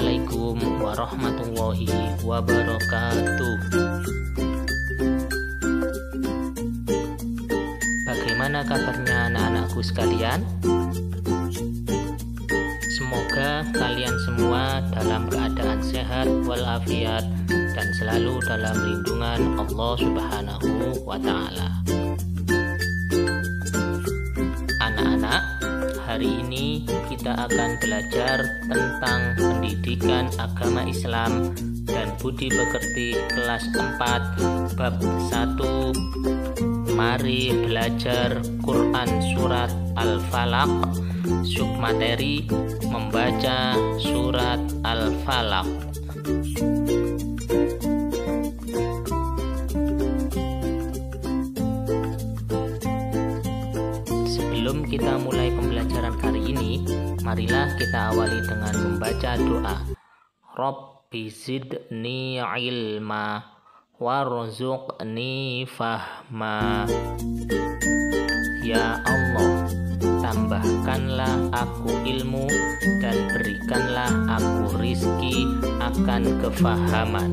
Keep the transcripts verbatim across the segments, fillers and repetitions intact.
Assalamualaikum warahmatullahi wabarakatuh. Bagaimana kabarnya anak-anakku sekalian? Semoga kalian semua dalam keadaan sehat walafiat dan selalu dalam lindungan Allah Subhanahu wa Ta'ala. Anak-anak, hari ini kita akan belajar tentang pendidikan agama Islam dan Budi Pekerti kelas empat bab satu. Mari belajar Quran Surat Al-Falaq. Submateri membaca Surat Al-Falaq. Sebelum kita mulai pembelajaran kali ini, marilah kita awali dengan membaca doa. Rabbi zidni ilma warzuqni fahma. Ya Allah, tambahkanlah aku ilmu dan berikanlah aku rizki akan kefahaman.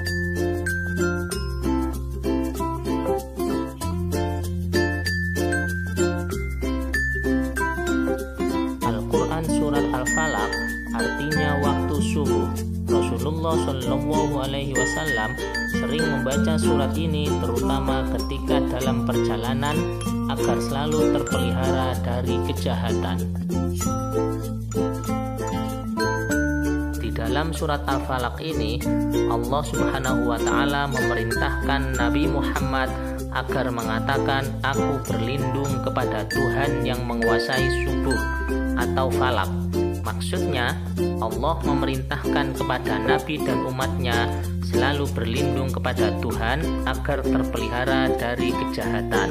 Al-Quran Surat Al-Falaq artinya waktu subuh. Rasulullah Shallallahu Alaihi Wasallam sering membaca surat ini terutama ketika dalam perjalanan agar selalu terpelihara dari kejahatan. Di dalam surat Al-Falaq ini, Allah Subhanahu wa Ta'ala memerintahkan Nabi Muhammad agar mengatakan, "Aku berlindung kepada Tuhan yang menguasai subuh atau falak." Maksudnya, Allah memerintahkan kepada Nabi dan umatnya selalu berlindung kepada Tuhan agar terpelihara dari kejahatan.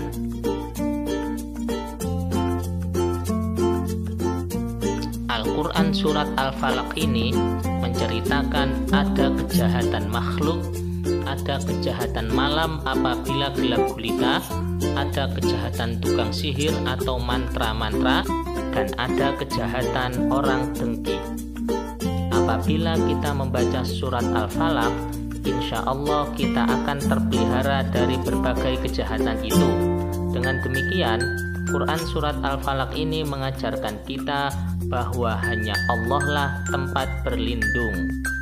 Al-Quran Surat Al-Falaq ini menceritakan ada kejahatan makhluk, ada kejahatan malam apabila gelap gulita, ada kejahatan tukang sihir atau mantra-mantra, dan ada kejahatan orang dengki. Apabila kita membaca surat Al-Falaq, insya Allah kita akan terpelihara dari berbagai kejahatan itu. Dengan demikian, Quran Surat Al-Falaq ini mengajarkan kita bahwa hanya Allah lah tempat berlindung.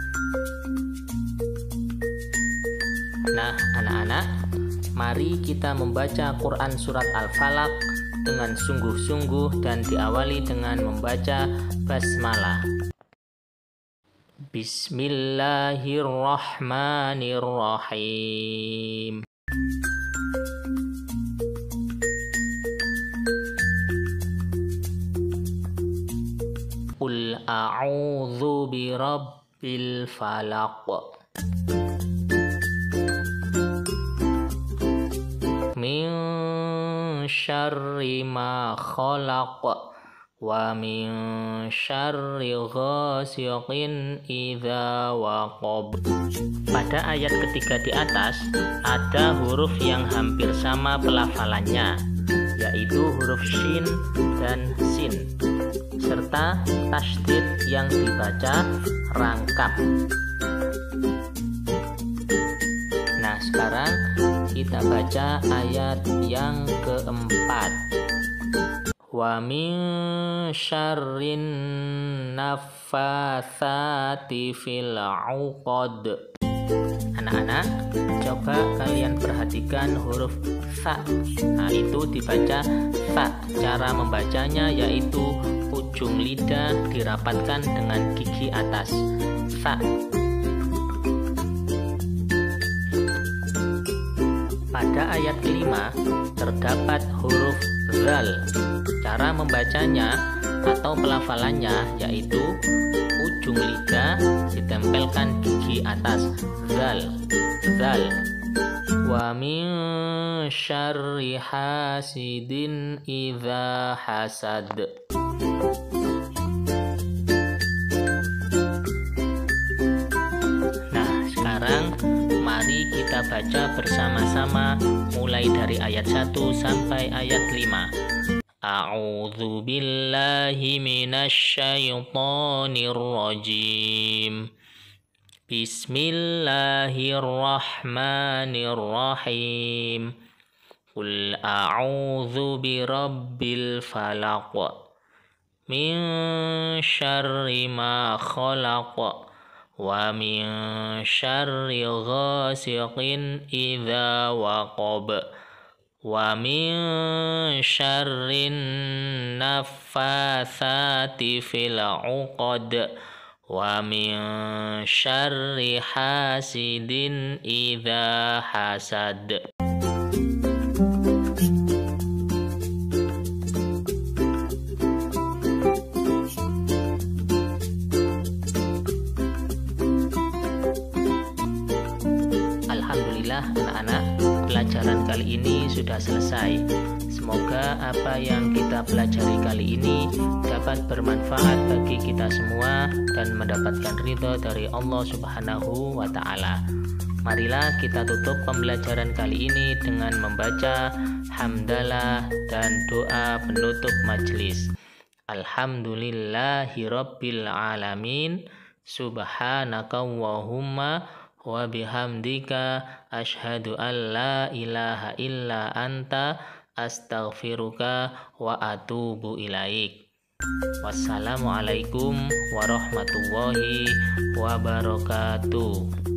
Nah, anak-anak, mari kita membaca Quran Surat Al-Falaq dengan sungguh-sungguh dan diawali dengan membaca basmalah. Bismillahirrahmanirrahim. Qul a'udzu birabbil falaq min syarri ma khalaq wa min syarri ghasiqin idza waqab. Pada ayat ketiga di atas ada huruf yang hampir sama pelafalannya, yaitu huruf shin dan sin, serta tasydid yang dibaca rangkap. Nah, sekarang kita baca ayat yang keempat. Wa min syarrin naffatsati fil 'uqad. Anak-anak, coba kalian perhatikan huruf sa. Nah, itu dibaca sa. Cara membacanya yaitu ujung lidah dirapatkan dengan gigi atas. Sa. Pada ayat kelima terdapat huruf zal. Cara membacanya atau pelafalannya yaitu ujung lidah ditempelkan gigi atas. Zal, zal. Wa min syarri hasidin idza hasad. Nah, sekarang mari kita baca bersama-sama mulai dari ayat satu sampai ayat lima. A'udzu billahi minasyaitonir rajim. Bismillahirrahmanirrahim. Qul a'udzu birabbil falaq min syarri ma khalaq wa min syarri ghasiqin idza waqab wa min syarrin naffatsati fil 'uqad wa min syarri hasidin idza hasad. Alhamdulillah anak-anak, pelajaran kali ini sudah selesai. Semoga apa yang kita pelajari kali ini dapat bermanfaat bagi kita semua dan mendapatkan ridho dari Allah Subhanahu wa Ta'ala. Marilah kita tutup pembelajaran kali ini dengan membaca hamdalah dan doa penutup majelis. Alhamdulillahirabbil alamin. Subhanaka Allahumma wa bihamdika asyhadu an la ilaha illa anta astaghfiruka wa atubu ilaik. Wassalamualaikum warahmatullahi wabarakatuh.